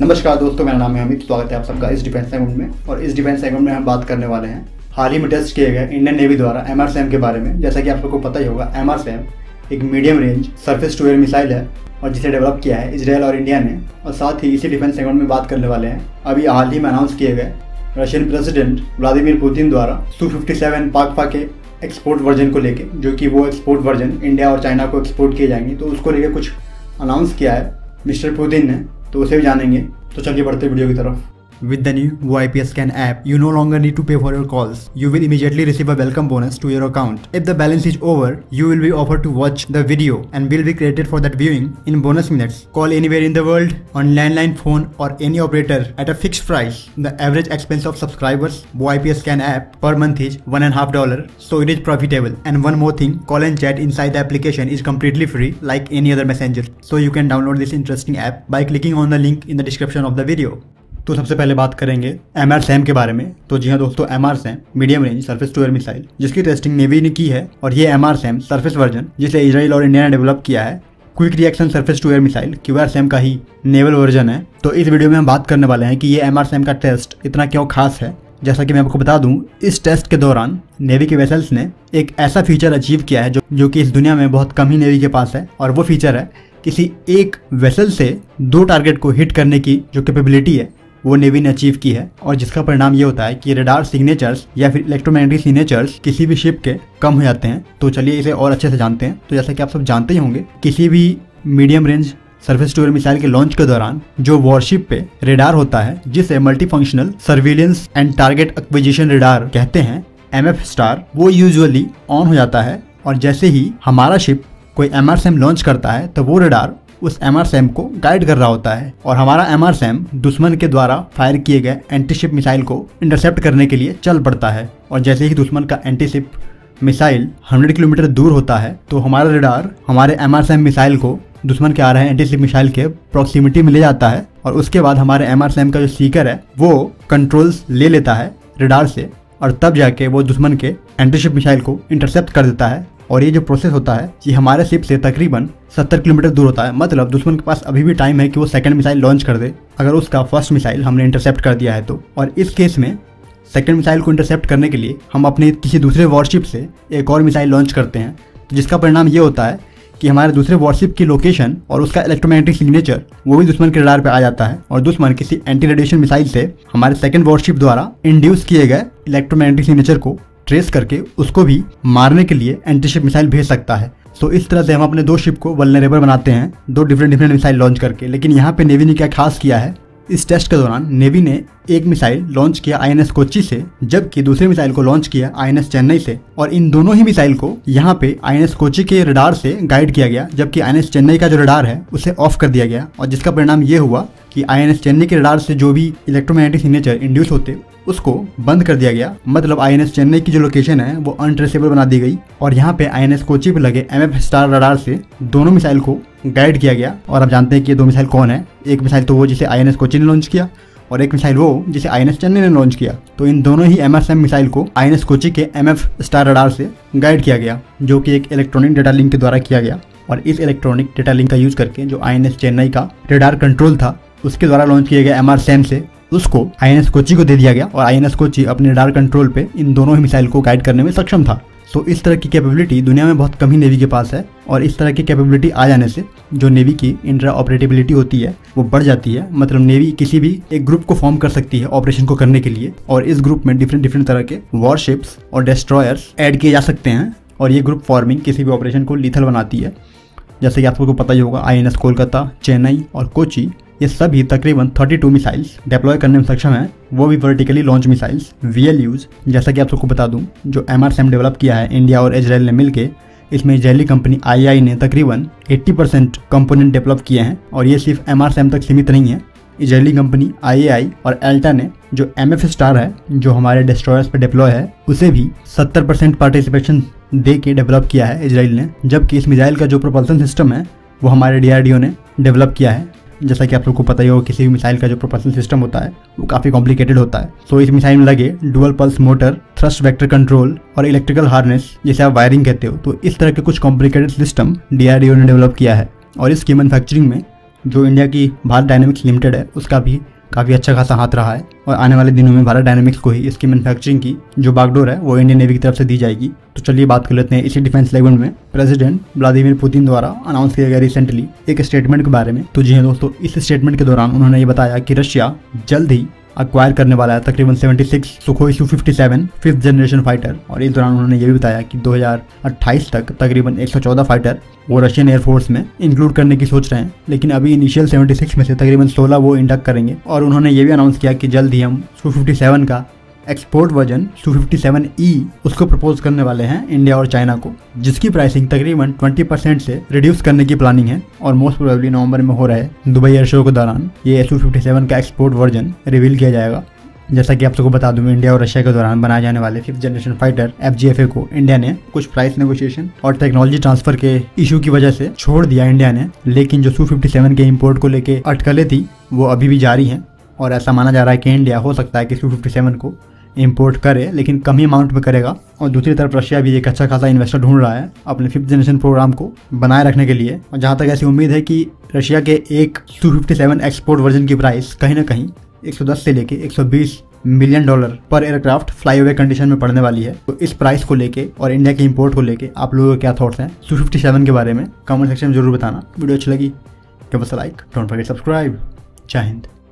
नमस्कार दोस्तों, मेरा नाम है अमित। स्वागत है आप सबका इस डिफेंस सेगमेंट में। और इस डिफेंस सेगमेंट में हम बात करने वाले हैं हाल ही में टेस्ट किए गए इंडियन नेवी द्वारा MRSAM के बारे में। जैसा कि आप सबको पता ही होगा, MRSAM एक medium range surface to air missile है और जिसे डेवलप किया है इजराइल और इंडिया ने। और साथ ही इसी डिफेंस सेगमेंट में बात करने वाले हैं अभी हाल ही में अनाउंस किए गए रशियन प्रेसिडेंट व्लादिमीर पुतिन द्वारा SU-57 पाकपा के एक्सपोर्ट वर्जन को लेके, जो कि वो एक्सपोर्ट वर्जन इंडिया और चाइना को एक्सपोर्ट किए जाएंगे, तो उसको लेके कुछ अनाउंस किया है मिस्टर पुतिन ने, तो उसे भी जानेंगे। तो चलिए बढ़ते वीडियो की तरफ। With the new VoIP scan app, you no longer need to pay for your calls. You will immediately receive a welcome bonus to your account. If the balance is over, you will be offered to watch the video and will be credited for that viewing in bonus minutes. Call anywhere in the world on landline phone or any operator at a fixed price. The average expense of subscribers VoIP scan app per month is $1.50, so it is profitable. And one more thing, call and chat inside the application is completely free like any other messenger. So you can download this interesting app by clicking on the link in the description of the video. तो सबसे पहले बात करेंगे MRSAM के बारे में। तो जी हाँ दोस्तों, MRSAM medium range surface to air missile, जिसकी टेस्टिंग नेवी ने की है। और ये MRSAM सरफेस वर्जन जिसे इजराइल और इंडिया ने डेवलप किया है, quick reaction surface to air missile QRSAM का ही नेवल वर्जन है। तो इस वीडियो में हम बात करने वाले हैं कि ये MRSAM का टेस्ट इतना क्यों खास है। जैसा कि मैं आपको बता दूं, इस टेस्ट के दौरान नेवी के वेसल्स ने एक ऐसा फीचर अचीव किया है जो कि इस दुनिया में बहुत कम ही नेवी के पास है। और वो फीचर है किसी एक वेसल से 2 टारगेट को हिट करने की जो कैपेबिलिटी है, वो नेवी ने अचीव की है। और जिसका परिणाम ये होता है कि रडार सिग्नेचर्स या फिर इलेक्ट्रोमैग्नेटिक सिग्नेचर्स किसी भी शिप के कम हो जाते हैं। तो चलिए इसे और अच्छे से जानते हैं। तो जैसा कि आप सब जानते ही होंगे, किसी भी medium range surface to air missile के लॉन्च के दौरान जो वॉरशिप पे रेडार होता है, जिसे multi functional surveillance and target acquisition radar कहते हैं, MF*, वो यूजुअली ऑन हो जाता है। और जैसे ही हमारा शिप कोई MRSAM लॉन्च करता है, तो वो रेडार उस MRSAM को गाइड कर रहा होता है। और हमारा MRSAM दुश्मन के द्वारा फायर किए गए एंटी शिप मिसाइल को इंटरसेप्ट करने के लिए चल पड़ता है। और जैसे ही दुश्मन का एंटी शिप मिसाइल 100 किलोमीटर दूर होता है, तो हमारा रेडार हमारे MRSAM मिसाइल को दुश्मन के आ रहे एंटी शिप मिसाइल के प्रॉक्सिमिटी में ले जाता है। और उसके बाद हमारे MRSAM का जो सीकर है वो कंट्रोल्स ले लेता है रेडार से, और तब जाके वो दुश्मन के एंटी शिप मिसाइल को इंटरसेप्ट कर देता है। और ये जो प्रोसेस होता है ये हमारे शिप से तकरीबन 70 किलोमीटर दूर होता है। मतलब दुश्मन के पास अभी भी टाइम है कि वो सेकंड मिसाइल लॉन्च कर दे, अगर उसका फर्स्ट मिसाइल हमने इंटरसेप्ट कर दिया है तो। और इस केस में सेकंड मिसाइल को इंटरसेप्ट करने के लिए हम अपने किसी दूसरे वॉरशिप से एक और मिसाइल लॉन्च करते हैं, तो जिसका परिणाम ये होता है कि हमारे दूसरे वॉरशिप की लोकेशन और उसका इलेक्ट्रोमैग्नेटिक सिग्नेचर वो भी दुश्मन के रडार पे आ जाता है। और दुश्मन किसी एंटी रेडिएशन मिसाइल से हमारे सेकंड वॉरशिप द्वारा इंड्यूस किए गए इलेक्ट्रोमैग्नेटिक सिग्नेचर को ट्रेस करके उसको भी मारने के लिए एंटी शिप मिसाइल भेज सकता है। तो इस तरह से हम अपने 2 शिप को वल्नरेबल बनाते हैं 2 डिफरेंट मिसाइल लॉन्च करके। लेकिन यहाँ पे नेवी ने क्या खास किया है, इस टेस्ट के दौरान नेवी ने एक मिसाइल लॉन्च किया INS कोच्चि से, जबकि दूसरे मिसाइल को लॉन्च किया INS चेन्नई से। और इन दोनों ही मिसाइल को यहाँ पे INS कोच्चि के रडार से गाइड किया गया, जबकि INS चेन्नई का जो रडार है उसे ऑफ कर दिया गया। और जिसका परिणाम ये हुआ कि INS चेन्नई के रडार से जो भी इलेक्ट्रोमैग्नेटिक सिग्नेचर इंड्यूस होते उसको बंद कर दिया गया। मतलब INS चेन्नई की जो लोकेशन है वो अनट्रेसेबल बना दी गई। और यहाँ पे INS कोच्चि पे लगे MF* रडार से दोनों मिसाइल को गाइड किया गया। और आप जानते हैं कि ये 2 मिसाइल कौन है। एक मिसाइल तो वो जिसे INS कोच्चि ने लॉन्च किया, और एक मिसाइल वो जिसे INS चेन्नई ने लॉन्च किया। तो इन दोनों ही MRSAM मिसाइल को INS कोच्चि के MF* रडार से गाइड किया गया, जो कि एक इलेक्ट्रॉनिक डेटा लिंक के द्वारा किया गया। और इस इलेक्ट्रॉनिक डेटा लिंक का यूज करके जो INS चेन्नई का रडार कंट्रोल था, उसके द्वारा लॉन्च किए गए MRSAM से उसको INS कोच्चि को दे दिया गया। और INS कोच्चि अपने रडार कंट्रोल पे इन दोनों ही मिसाइल को गाइड करने में सक्षम था। तो इस तरह की कैपेबिलिटी दुनिया में बहुत कम ही नेवी के पास है। और इस तरह की कैपेबिलिटी आ जाने से जो नेवी की इंट्रा ऑपरेटिबिलिटी होती है वो बढ़ जाती है। मतलब नेवी किसी भी एक ग्रुप को फॉर्म कर सकती है ऑपरेशन को करने के लिए, और इस ग्रुप में डिफरेंट तरह के वॉरशिप्स और डिस्ट्रॉयर्स ऐड किए जा सकते हैं। और ये ग्रुप फॉर्मिंग किसी भी ऑपरेशन को लीथल बनाती है। जैसे कि आप सबको पता ही होगा, INS कोलकाता, चेन्नई और कोच्चि, ये सभी तकरीबन 32 मिसाइल्स डिप्लॉय करने में सक्षम है, वो भी वर्टिकली लॉन्च मिसाइल्स VLUs। जैसा कि आप सबको बता दूं, जो MRSAM डेवलप किया है इंडिया और इजराइल ने मिलके, इसमें इजरायली कंपनी II ने तकरीबन 80% कंपोनेंट डेवलप किए हैं। और ये सिर्फ MRSAM तक सीमित नहीं है। इजरायली कंपनी IAI और एल्टा ने जो MF* है, जो हमारे डिस्ट्रॉयर्स पे डिप्लॉय है, उसे भी 70% पार्टिसिपेशन दे के डेवलप किया है इजराइल ने। जबकि इस मिसाइल का जो प्रोपल्सन सिस्टम है वो हमारे DRDO ने डेवलप किया है। जैसा कि आप लोग को पता ही होगा, किसी भी मिसाइल का जो प्रोपल्सन सिस्टम होता है वो काफ़ी कॉम्प्लिकेटेड होता है। सो इस मिसाइल में लगे dual pulse motor, thrust vector control और इलेक्ट्रिकल हार्नेस, जिसे आप वायरिंग कहते हो, तो इस तरह के कुछ कॉम्प्लिकेटेड सिस्टम DRDO ने डेवलप किया है। और इसकी मैन्युफैक्चरिंग में जो इंडिया की भारत डायनेमिक्स लिमिटेड है उसका भी काफ़ी अच्छा खासा हाथ रहा है और आने वाले दिनों में भारत डायनेमिक्स को ही इसकी मैन्युफैक्चरिंग की जो बागडोर है वो इंडियन नेवी की तरफ से दी जाएगी। तो चलिए बात कर लेते हैं इसी डिफेंस सेगमेंट में प्रेसिडेंट व्लादिमीर पुतिन द्वारा अनाउंस किया गया रिसेंटली एक स्टेटमेंट के बारे में। तो जी हाँ दोस्तों, इस स्टेटमेंट के दौरान उन्होंने ये बताया कि रशिया जल्द ही अक्वायर करने वाला है तकरीबन 76 Sukhoi Su-57 5th generation fighter. और इस दौरान उन्होंने ये भी बताया कि 2028 तक तकरीबन 114 फाइटर वो रशियन एयरफोर्स में इंक्लूड करने की सोच रहे हैं, लेकिन अभी इनिशियल 76 में से तकरीबन 16 वो इंडक्ट करेंगे। और उन्होंने ये भी अनाउंस किया कि जल्द ही हम Su-57 का एक्सपोर्ट वर्जन Su-57E उसको प्रपोज करने वाले हैं इंडिया और चाइना को, जिसकी प्राइसिंग तकरीबन 20% से रिड्यूस करने की प्लानिंग है। और मोस्ट प्रोबेबली नवंबर में हो रहे दुबई एयर शो के दौरान ये Su-57 का एक्सपोर्ट वर्जन रिवील किया जाएगा। जैसा कि आप सबको बता दूं, इंडिया और रशिया के दौरान बनाए जाने वाले 5th जनरेशन फाइटर FGFA को इंडिया ने कुछ प्राइस नेगोशिएशन और टेक्नोलॉजी ट्रांसफर के इशू की वजह से छोड़ दिया इंडिया ने, लेकिन जो Su-57 के इम्पोर्ट को लेके अटकलें थी वो अभी भी जारी हैं। और ऐसा माना जा रहा है कि इंडिया हो सकता है कि Su-57 को इंपोर्ट करे, लेकिन कम ही अमाउंट में करेगा। और दूसरी तरफ रशिया भी एक अच्छा खासा इन्वेस्टर ढूंढ रहा है अपने 5th जनरेशन प्रोग्राम को बनाए रखने के लिए। और जहां तक ऐसी उम्मीद है कि रशिया के एक Su-57 एक्सपोर्ट वर्जन की प्राइस कहीं ना कहीं 110 से लेके 120 मिलियन डॉलर पर एयरक्राफ्ट फ्लाईओवर कंडीशन में पड़ने वाली है। तो इस प्राइस को लेके और इंडिया के इंपोर्ट को लेके आप लोगों के क्या थॉट्स हैं Su-57 के बारे में कमेंट सेक्शन में जरूर बताना। वीडियो अच्छी लगी तो बस लाइक, डोंट फॉरगेट सब्सक्राइब। जय हिंद।